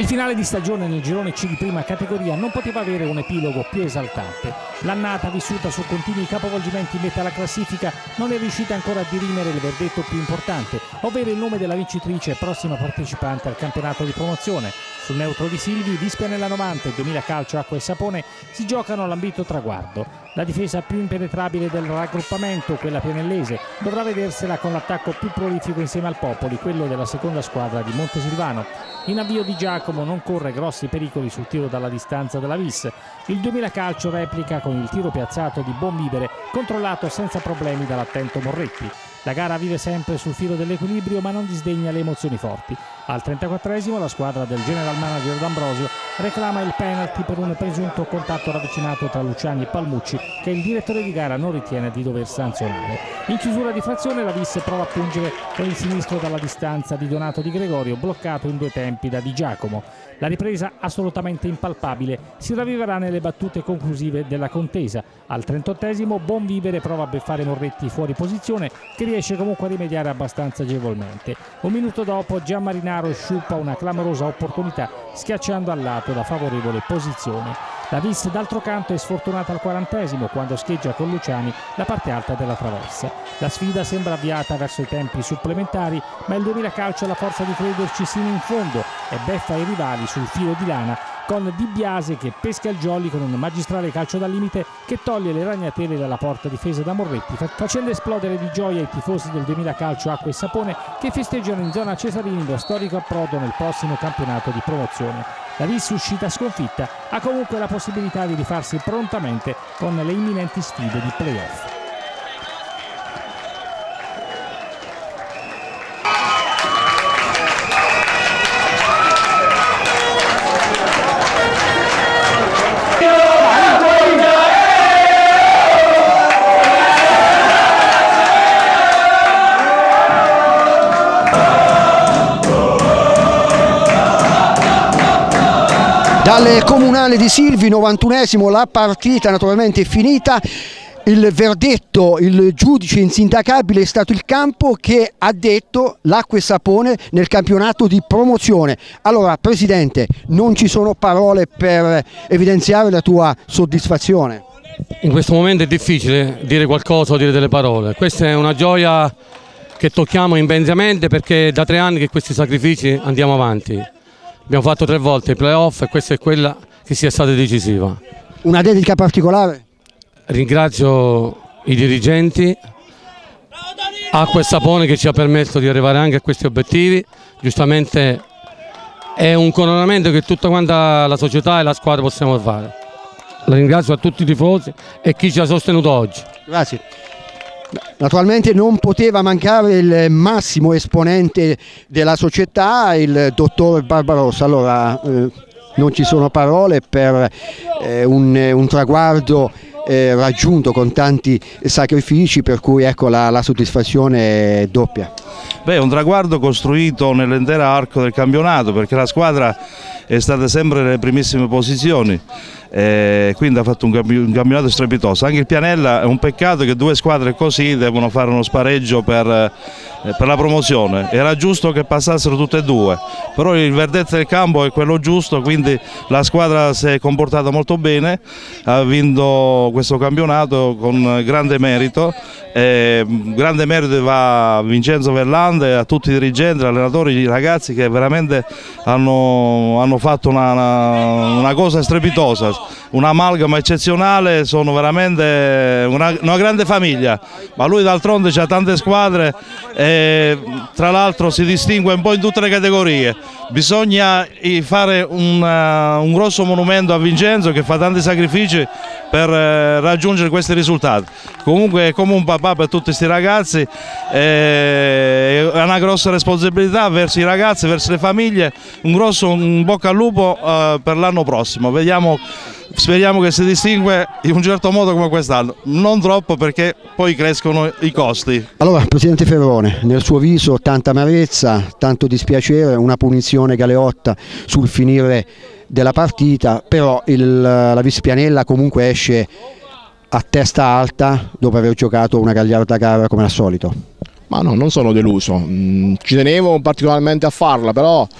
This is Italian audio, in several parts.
Il finale di stagione nel girone C di prima categoria non poteva avere un epilogo più esaltante. L'annata, vissuta su continui capovolgimenti in meta alla classifica, non è riuscita ancora a dirimere il verdetto più importante, ovvero il nome della vincitrice e prossima partecipante al campionato di promozione. Sul neutro di Silvi, Vispia nella 90 e 2000 Calcio Acqua e Sapone si giocano l'ambito traguardo. La difesa più impenetrabile del raggruppamento, quella pianellese, dovrà vedersela con l'attacco più prolifico insieme al Popoli, quello della seconda squadra di Montesilvano. In avvio di Giacomo non corre grossi pericoli sul tiro dalla distanza della Vis. Il 2000 Calcio replica con il tiro piazzato di Bonvivere, controllato senza problemi dall'attento Morretti. La gara vive sempre sul filo dell'equilibrio, ma non disdegna le emozioni forti. Al 34esimo la squadra del general manager D'Ambrosio reclama il penalty per un presunto contatto ravvicinato tra Luciani e Palmucci, che il direttore di gara non ritiene di dover sanzionare. In chiusura di frazione la Vis prova a pungere con il sinistro dalla distanza di Donato Di Gregorio, bloccato in due tempi da Di Giacomo. La ripresa, assolutamente impalpabile, si ravviverà nelle battute conclusive della contesa. Al 38esimo Bonvivere prova a beffare Morretti fuori posizione, che riesce comunque a rimediare abbastanza agevolmente. Un minuto dopo Gianmarinaro sciuppa una clamorosa opportunità, schiacciando al lato la favorevole posizione. La Vis d'altro canto è sfortunata al 40esimo, quando scheggia con Luciani la parte alta della traversa. La sfida sembra avviata verso i tempi supplementari, ma il 2000 Calcio ha la forza di crederci sino in fondo e beffa i rivali sul filo di lana, con Di Biase che pesca il jolly con un magistrale calcio dal limite che toglie le ragnatele dalla porta difesa da Morretti, facendo esplodere di gioia i tifosi del 2000 Calcio Acqua e Sapone, che festeggiano in zona Cesarini lo storico approdo nel prossimo campionato di promozione. La Vis, uscita sconfitta, ha comunque la possibilità di rifarsi prontamente con le imminenti sfide di playoff. Dal Comunale di Silvi, 91esimo, la partita naturalmente è finita. Il verdetto, il giudice insindacabile è stato il campo, che ha detto l'acqua e sapone nel campionato di promozione. Allora, Presidente, non ci sono parole per evidenziare la tua soddisfazione? In questo momento è difficile dire qualcosa o dire delle parole. Questa è una gioia che tocchiamo immensamente, perché da 3 anni che questi sacrifici andiamo avanti. Abbiamo fatto 3 volte i playoff e questa è quella che sia stata decisiva. Una dedica particolare? Ringrazio i dirigenti, Acqua e Sapone, che ci ha permesso di arrivare anche a questi obiettivi. Giustamente è un coronamento che tutta quanta la società e la squadra possiamo fare. La ringrazio a tutti i tifosi e chi ci ha sostenuto oggi. Grazie. Naturalmente non poteva mancare il massimo esponente della società, il dottor Barbarossa. Allora non ci sono parole per un traguardo raggiunto con tanti sacrifici, per cui ecco la soddisfazione è doppia. Beh, un traguardo costruito nell'intero arco del campionato, perché la squadra è stata sempre nelle primissime posizioni, quindi ha fatto un campionato strepitoso. Anche il Pianella, è un peccato che 2 squadre così devono fare uno spareggio per la promozione. Era giusto che passassero tutte e 2, però il verdetto del campo è quello giusto, quindi la squadra si è comportata molto bene, ha vinto questo campionato con grande merito. Grande merito va a Vincenzo Verlande, a tutti i dirigenti, allenatori, i ragazzi che veramente hanno fatto una cosa strepitosa, un'amalgama eccezionale, sono veramente una grande famiglia, ma lui d'altronde c'ha tante squadre e tra l'altro si distingue un po' in tutte le categorie. Bisogna fare un grosso monumento a Vincenzo, che fa tanti sacrifici per raggiungere questi risultati. Comunque è come un papà per tutti questi ragazzi, è una grossa responsabilità verso i ragazzi, verso le famiglie. Un bocca al lupo per l'anno prossimo. Speriamo che si distingue in un certo modo come quest'anno, non troppo, perché poi crescono i costi. Allora, Presidente Ferrone, nel suo viso tanta amarezza, tanto dispiacere, una punizione galeotta sul finire della partita, però la Vis Pianella comunque esce a testa alta dopo aver giocato una gagliarda gara come al solito. Ma no, non sono deluso, ci tenevo particolarmente a farla, però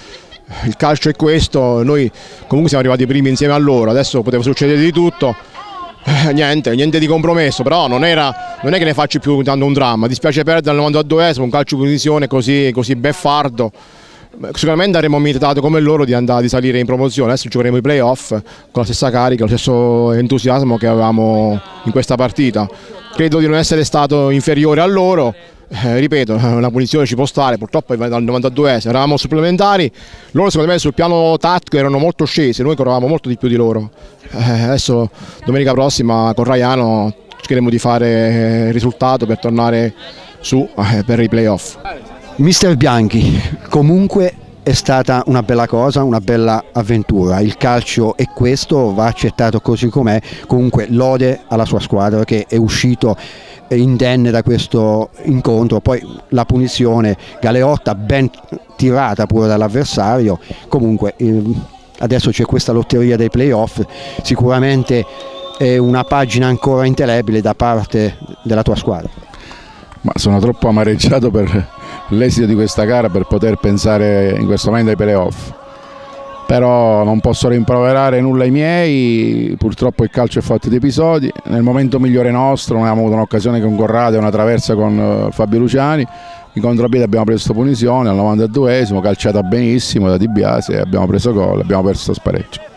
il calcio è questo, noi comunque siamo arrivati primi insieme a loro, adesso poteva succedere di tutto, niente di compromesso, però non è che ne faccio più tanto un dramma, dispiace perdere al 92esimo, un calcio di punizione così beffardo. Sicuramente avremmo meritato come loro di salire in promozione, adesso giocheremo i playoff con la stessa carica, lo stesso entusiasmo che avevamo in questa partita. Credo di non essere stato inferiore a loro, ripeto, una punizione ci può stare, purtroppo dal 92esimo eravamo supplementari, loro secondo me sul piano tattico erano molto scesi, noi correvamo molto di più di loro. Adesso domenica prossima con Raiano cercheremo di fare il risultato per tornare su per i playoff. Mister Bianchi, comunque è stata una bella cosa, una bella avventura, il calcio è questo, va accettato così com'è, comunque lode alla sua squadra che è uscito indenne da questo incontro, poi la punizione Galeotta ben tirata pure dall'avversario, comunque adesso c'è questa lotteria dei playoff, sicuramente è una pagina ancora indelebile da parte della tua squadra. Ma sono troppo amareggiato per l'esito di questa gara per poter pensare in questo momento ai playoff, però non posso rimproverare nulla ai miei, purtroppo il calcio è fatto di episodi, nel momento migliore nostro non abbiamo avuto un'occasione con Corrado e una traversa con Fabio Luciani, in contropiede abbiamo preso punizione al 92esimo, calciata benissimo da Di Biase e abbiamo preso gol, abbiamo perso spareggio.